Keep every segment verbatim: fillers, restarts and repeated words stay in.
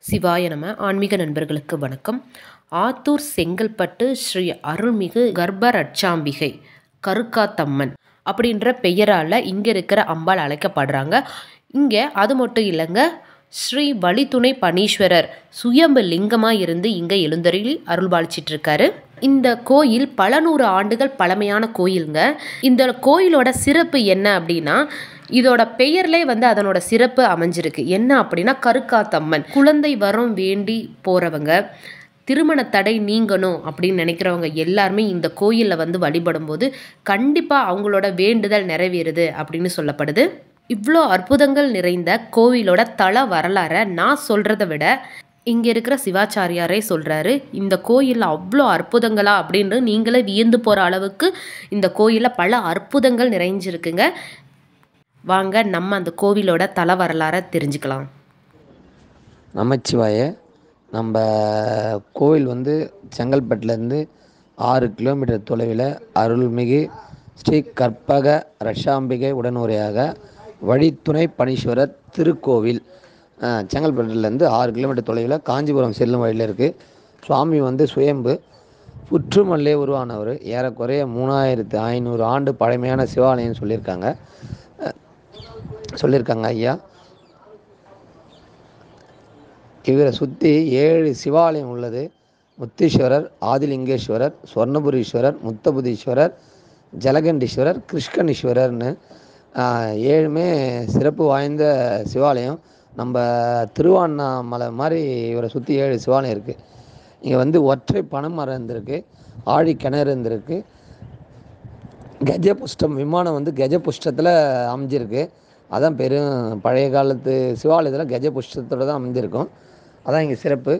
சிவாய நம. ஆன்மீக நண்பர்களுக்கு வணக்கம். ஆத்தூர் செங்கல்பட்டு ஸ்ரீ அருள்மிகு கர்ப்பரட்சாம்பிகை கருக்காத்தம்மன் அப்படின்ற பெயரால் இங்கே இருக்கிற அம்பாள் அழைக்கப்படுறாங்க. இங்கே அது மட்டும் இல்லைங்க, ஸ்ரீ வழித்துணை பனீஸ்வரர் சுயம்பு லிங்கமாக இருந்து இங்கே எழுந்தருளி அருள்பாலிச்சிட்டு இருக்காரு. இந்த கோயில் பல நூறு ஆண்டுகள் பழமையான கோயிலுங்க. இந்த கோயிலோட சிறப்பு என்ன அப்படின்னா, இதோட பெயர்லே வந்து அதனோட சிறப்பு அமைஞ்சிருக்கு. என்ன அப்படின்னா, கருக்காத்தம்மன். குழந்தை வரம் வேண்டி போகிறவங்க, திருமண தடை நீங்கணும் அப்படின்னு நினைக்கிறவங்க எல்லாருமே இந்த கோயிலில் வந்து வழிபடும் போது கண்டிப்பாக அவங்களோட வேண்டுதல் நிறைவேறுது அப்படின்னு சொல்லப்படுது. இவ்வளோ அற்புதங்கள் நிறைந்த கோவிலோட தல வரலாறை நான் சொல்கிறத விட இங்கே இருக்கிற சிவாச்சாரியாரே சொல்கிறாரு. இந்த கோயிலில் அவ்வளோ அற்புதங்களா அப்படின்னு நீங்களே வியந்து போகிற அளவுக்கு இந்த கோயிலில் பல அற்புதங்கள் நிறைஞ்சிருக்குங்க. வாங்க நம்ம அந்த கோவிலோட தல வரலாறை தெரிஞ்சுக்கலாம். நமச்சிவாய. நம்ம கோவில் வந்து செங்கல்பட்டுலேருந்து ஆறு கிலோமீட்டர் தொலைவில் அருள்மிகு ஸ்ரீ கற்பக ரஷாம்பிகை உடனுரையாக வழித்துணை பனீஸ்வரர் திருக்கோவில் செங்கல்பட்டுலேருந்து ஆறு கிலோமீட்டர் தொலைவில் காஞ்சிபுரம் செல்லும் வழியில் இருக்குது. சுவாமி வந்து சுயம்பு புற்றுமல்லே உருவானவர். ஏறக்குறைய மூணாயிரத்து ஐநூறு ஆண்டு பழமையான சிவாலயம் சொல்லியிருக்காங்க சொல்லியிருக்காங்க ஐயா. இவரை சுற்றி ஏழு சிவாலயம் உள்ளது. முத்தீஸ்வரர், ஆதிலிங்கேஸ்வரர், சொர்ணபுரீஸ்வரர், முத்தபுதீஸ்வரர், ஜலகண்டீஸ்வரர், கிருஷ்ணனீஸ்வரர்னு ஏழுமே சிறப்பு வாய்ந்த சிவாலயம். நம்ம திருவண்ணாமலை மாதிரி இவரை சுற்றி ஏழு சிவாலயம் இருக்குது. இங்கே வந்து ஒற்றை பனைமரம் இருந்திருக்கு, ஆழி கிணறு இருந்திருக்கு, கஜபுஷ்டம் விமானம் வந்து கஜபுஷ்டத்தில் அமைஞ்சிருக்கு. அதான் பெரும் பழைய காலத்து சிவாலயத்தில் கஜபுஷ்டத்தோடு தான் அமைஞ்சிருக்கும். அதான் இங்கே சிறப்பு.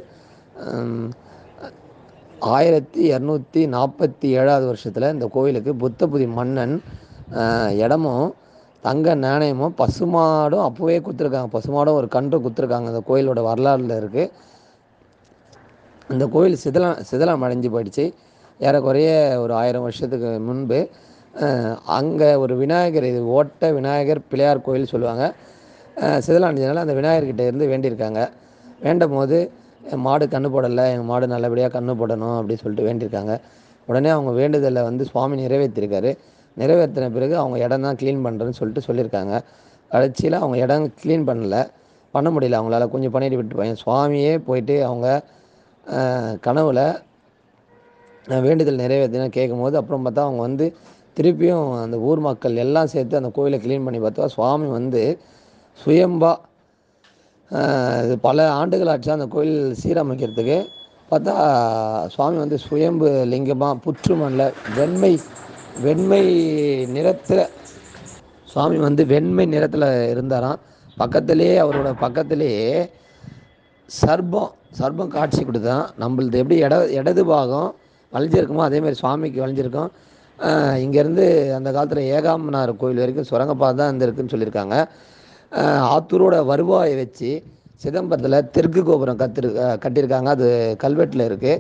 ஆயிரத்தி இரநூத்தி நாற்பத்தி ஏழாவது வருஷத்தில் இந்த கோயிலுக்கு புத்தபுதி மன்னன் இடமும் தங்க நாணயமும் பசுமாடும் அப்போவே குத்துருக்காங்க. பசுமாடும் ஒரு கன்று குத்துருக்காங்க. இந்த கோயிலோட வரலாறில் இருக்குது. இந்த கோயில் சிதலம் சிதலம் அடைஞ்சு போயிடுச்சு. ஏறக்குறைய ஒரு ஆயிரம் வருஷத்துக்கு முன்பு. அங்கே ஒரு விநாயகர், இது ஓட்ட விநாயகர் பிள்ளையார் கோயில் சொல்லுவாங்க. சிதலம் அடைஞ்சதுனால அந்த விநாயகர்கிட்ட இருந்து வேண்டியிருக்காங்க. வேண்டும் போது என் மாடு கண்ணு போடலை, எங்கள் மாடு நல்லபடியாக கண்ணு போடணும் அப்படின்னு சொல்லிட்டு வேண்டியிருக்காங்க. உடனே அவங்க வேண்டுதலை வந்து சுவாமி நிறைவேற்றிருக்காரு. நிறைவேற்றின பிறகு அவங்க இடம் தான் க்ளீன் பண்ணுறேன்னு சொல்லிட்டு சொல்லியிருக்காங்க. கடைசியில் அவங்க இடம் க்ளீன் பண்ணல, பண்ண முடியல அவங்களால. கொஞ்சம் பண்ணிட்டு விட்டுருப்பாங்க. சுவாமியே போயிட்டு அவங்க கனவுல வேண்டுதல் நிறைவேற்றினா கேட்கும்போது அப்புறம் பார்த்தா அவங்க வந்து திருப்பியும் அந்த ஊர் மக்கள் எல்லாம் சேர்த்து அந்த கோயிலை க்ளீன் பண்ணி பார்த்தா சுவாமி வந்து சுயம்பா இது பல ஆண்டுகள் ஆச்சு அந்த கோயில் சீரமைக்கிறதுக்கு. பார்த்தா சுவாமி வந்து சுயம்பு லிங்கமாக புற்று மண்ணில் வெண்மை வெண்மை நிறத்தில் சுவாமி வந்து வெண்மை நிறத்தில் இருந்தாராம். பக்கத்துலேயே அவரோட பக்கத்துலேயே சர்பம் சர்பம் காட்சி கொடுத்தான். நம்மளது எப்படி இட இடது பாகம் வளைஞ்சிருக்குமோ அதேமாதிரி சுவாமிக்கு வளைஞ்சிருக்கும். இங்கேருந்து அந்த காலத்தில் ஏகாம்பனார் கோயில் வரைக்கும் சுரங்கப்பாதை தான் இருந்திருக்குன்னு சொல்லியிருக்காங்க. ஆத்தூரோட வருவாயை வச்சு சிதம்பரத்தில் தெற்கு கோபுரம் கத்திரு கட்டியிருக்காங்க. அது கல்வெட்டில் இருக்குது.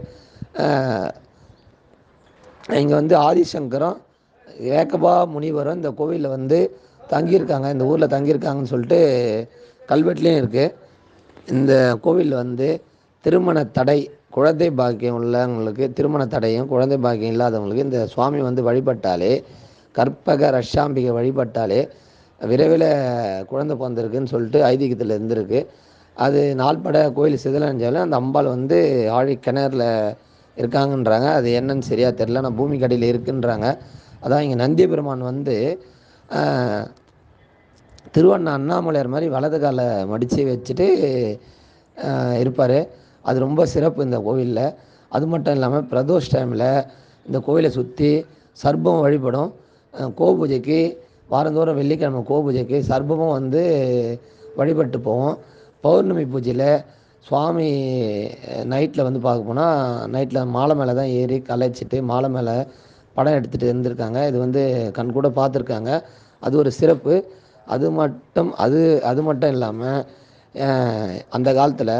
இங்கே வந்து ஆதிசங்கரம், ஏகபா முனிவரும் இந்த கோவிலில் வந்து தங்கியிருக்காங்க, இந்த ஊரில் தங்கியிருக்காங்கன்னு சொல்லிட்டு கல்வெட்டுலேயும் இருக்குது. இந்த கோவிலில் வந்து திருமண தடை, குழந்தை பாக்கியம் உள்ளவங்களுக்கு, திருமண தடையும் குழந்தை பாக்கியம் இல்லாதவங்களுக்கு இந்த சுவாமி வந்து வழிபட்டாலே, கற்பக ரஷாம்பிகை வழிபட்டாலே விரைவில் குழந்தை பிறந்திருக்குன்னு சொல்லிட்டு ஐதீகத்தில் இருந்திருக்கு. அது நாள்பட கோயில் சிதலஞ்சாலும் அந்த அம்பாள் வந்து ஆழி கிணறுல இருக்காங்கன்றாங்க. அது என்னன்னு சரியாக தெரில. நான் பூமி கடியில் இருக்குன்றாங்க. அதான் இங்கே நந்திய பெருமான் வந்து திருவண்ணா அண்ணாமலையார் மாதிரி வலது காலை மடித்து வச்சுட்டு இருப்பார். அது ரொம்ப சிறப்பு இந்த கோவிலில். அது மட்டும் இல்லாமல் பிரதோஷ் டைமில் இந்த கோவிலை சுற்றி சர்ப்பம் வழிபடும். கோபூஜைக்கு வாரந்தோறும் வெள்ளிக்கிழமை கோபூஜைக்கு சர்ப்பமும் வந்து வழிபட்டு போவோம். பௌர்ணமி பூஜையில் சுவாமி நைட்டில் வந்து பார்க்க போனால் நைட்டில் மாலை மேலே தான் ஏறி கலைச்சிட்டு மாலை மேலே படம் எடுத்துகிட்டு இருந்திருக்காங்க. இது வந்து கண் கூட பார்த்துருக்காங்க. அது ஒரு சிறப்பு. அது மட்டும் அது அது மட்டும் இல்லாமல் அந்த காலத்தில்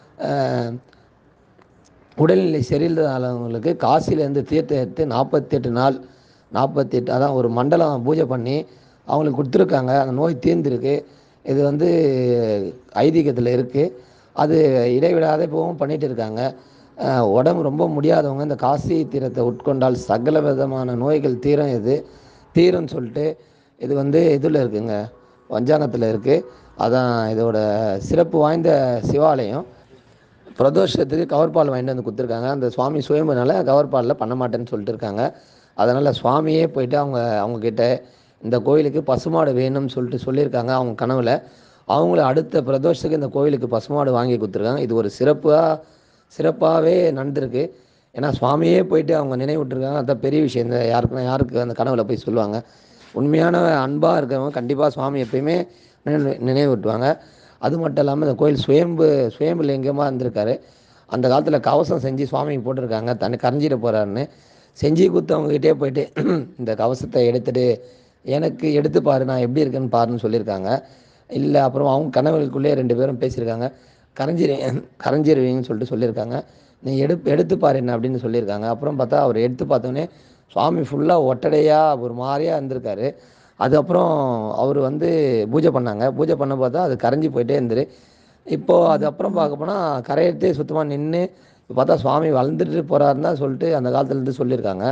உடல்நிலை சரியில்லாதவங்களுக்கு காசிலேருந்து தீர்த்தம் எடுத்து நாற்பத்தி எட்டு நாள் நாற்பத்தி எட்டு அதான் ஒரு மண்டலம் பூஜை பண்ணி அவங்களுக்கு கொடுத்துருக்காங்க. அந்த நோய் தீர்ந்துருக்கு. இது வந்து ஐதீகத்தில் இருக்குது. அது இடைவிடாத இப்போவும் பண்ணிகிட்டு இருக்காங்க. உடம்பு ரொம்ப முடியாதவங்க இந்த காசி தீரத்தை உட்கொண்டால் சகல விதமான நோய்கள் தீரும். இது தீரும்னு சொல்லிட்டு இது வந்து இதில் இருக்குங்க, பஞ்சாங்கத்தில் இருக்குது. அதான் இதோட சிறப்பு வாய்ந்த சிவாலயம். பிரதோஷத்துக்கு கவர்பால் வாங்கிட்டு வந்து கொடுத்துருக்காங்க. அந்த சுவாமி சுயம்புனால கவர்பாலில் பண்ண மாட்டேன்னு சொல்லிட்டு இருக்காங்க. அதனால் சுவாமியே போயிட்டு அவங்க அவங்கக்கிட்ட இந்த கோயிலுக்கு பசுமாடு வேணும்னு சொல்லிட்டு சொல்லியிருக்காங்க. அவங்க கனவில் அவங்கள அடுத்த பிரதோஷத்துக்கு இந்த கோயிலுக்கு பசுமாடு வாங்கி கொடுத்துருக்காங்க. இது ஒரு சிறப்பாக சிறப்பாகவே நடந்திருக்கு. ஏன்னா சுவாமியே போயிட்டு அவங்க நினைவுட்டுருக்காங்க. அதுதான் பெரிய விஷயம். இந்த யாருக்குன்னா யாருக்கு அந்த கனவில் போய் சொல்லுவாங்க. உண்மையான அன்பாக இருக்கிறவங்க கண்டிப்பாக சுவாமி எப்பயுமே நினைவு நினைவூட்டுவாங்க. அது மட்டும் இல்லாமல் இந்த கோயில் சுயம்பு சுயம்பு லிங்கமாக இருந்திருக்காரு. அந்த காலத்தில் கவசம் செஞ்சு சுவாமிக்கு போட்டிருக்காங்க, தன்னை கரைஞ்சிட போகிறாருன்னு. செஞ்சு கொடுத்தவங்ககிட்டே போயிட்டு இந்த கவசத்தை எடுத்துகிட்டு எனக்கு எடுத்து பாரு, நான் எப்படி இருக்கேன்னு பாருன்னு சொல்லியிருக்காங்க. இல்லை அப்புறம் அவங்க கனவுகளுக்குள்ளேயே ரெண்டு பேரும் பேசியிருக்காங்க. கரைஞ்சிரு கரைஞ்சிருவீங்கன்னு சொல்லிட்டு சொல்லியிருக்காங்க. நீ எடுப்பு எடுத்து பாரு என்ன அப்படின்னு சொல்லியிருக்காங்க. அப்புறம் பார்த்தா அவர் எடுத்து பார்த்தோன்னே சுவாமி ஃபுல்லாக ஒட்டடையாக ஒரு மாதிரியாக இருந்திருக்காரு. அதுக்கப்புறம் அவர் வந்து பூஜை பண்ணாங்க. பூஜை பண்ண பார்த்தா அது கரைஞ்சி போயிட்டே இருந்துரு. இப்போது அதுக்கப்புறம் பார்க்க போனால் கரையிட்டே சுத்தமாக நின்று பார்த்தா சுவாமி வளர்ந்துட்டு போகிறாருன்னு தான் சொல்லிட்டு அந்த காலத்துலேருந்து சொல்லியிருக்காங்க.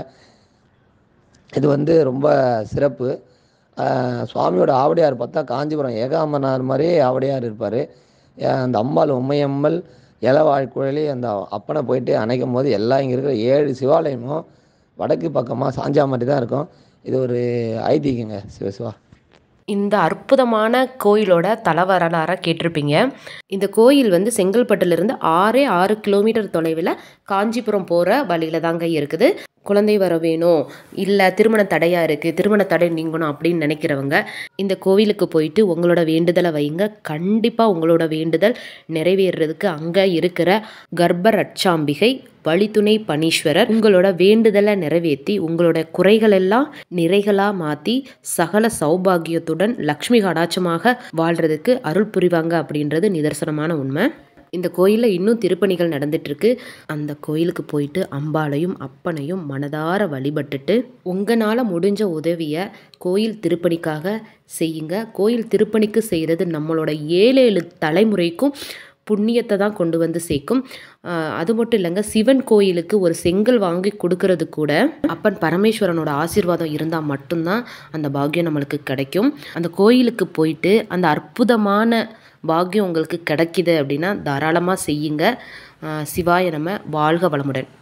இது வந்து ரொம்ப சிறப்பு. சுவாமியோட ஆவடையார் பார்த்தா காஞ்சிபுரம் ஏகாம்பரனார் மாதிரியே ஆவடையார் இருப்பார். அந்த அம்பாள் உம்மையம்மல் இளவாழ்குழலி அந்த அப்பனை போயிட்டு அணைக்கும் போது எல்லாம் இங்கே இருக்கிற ஏழு சிவாலயமும் வடக்கு பக்கமாக சாஞ்சா மாதிரி தான் இருக்கும். இது ஒரு ஐதீகங்க. சிவசிவா. இந்த அற்புதமான கோயிலோட தல வரலாறை கேட்டிருப்பீங்க. இந்த கோயில் வந்து செங்கல்பட்டுலேருந்து ஆறே ஆறு கிலோமீட்டர் தொலைவில் காஞ்சிபுரம் போகிற வழியில் தாங்க இருக்குது. குழந்தை வர வேணும், இல்லை திருமண தடையாக இருக்குது, திருமண தடை நீங்கணும் அப்படின்னு நினைக்கிறவங்க இந்த கோவிலுக்கு போயிட்டு உங்களோட வேண்டுதலை வைங்க. கண்டிப்பாக உங்களோட வேண்டுதல் நிறைவேறதுக்கு அங்கே இருக்கிற கர்ப்ப ரட்சாம்பிகை வழித்துணை பனீஸ்வரர் உங்களோட வேண்டுதலை நிறைவேற்றி உங்களோட குறைகள் எல்லாம் நிறைகளாக மாற்றி சகல சௌபாகியத்துடன் லக்ஷ்மி கடாட்சமாக வாழ்கிறதுக்கு அருள் புரிவாங்க அப்படின்றது நிதர்சனமான உண்மை. இந்த கோயிலில் இன்னும் திருப்பணிகள் நடந்துட்டுருக்கு. அந்த கோயிலுக்கு போயிட்டு அம்பாளையும் அப்பனையும் மனதார வழிபட்டுட்டு உங்களால் முடிஞ்ச உதவியை கோயில் திருப்பணிக்காக செய்யுங்க. கோயில் திருப்பணிக்கு செய்கிறது நம்மளோட ஏழு ஏழு தலைமுறைக்கும் புண்ணியத்தை தான் கொண்டு வந்து சேர்க்கும். அது மட்டும் இல்லைங்க, சிவன் கோயிலுக்கு ஒரு செங்கல் வாங்கி கொடுக்கறது கூட அப்பன் பரமேஸ்வரனோட ஆசீர்வாதம் இருந்தால் மட்டும்தான் அந்த பாக்கியம் நம்மளுக்கு கிடைக்கும். அந்த கோயிலுக்கு போயிட்டு அந்த அற்புதமான பாக்கியம் உங்களுக்கு கிடைக்கிது அப்படின்னா தாராளமாக செய்யுங்க. சிவாய நம. வாழ்க வளமுடன்.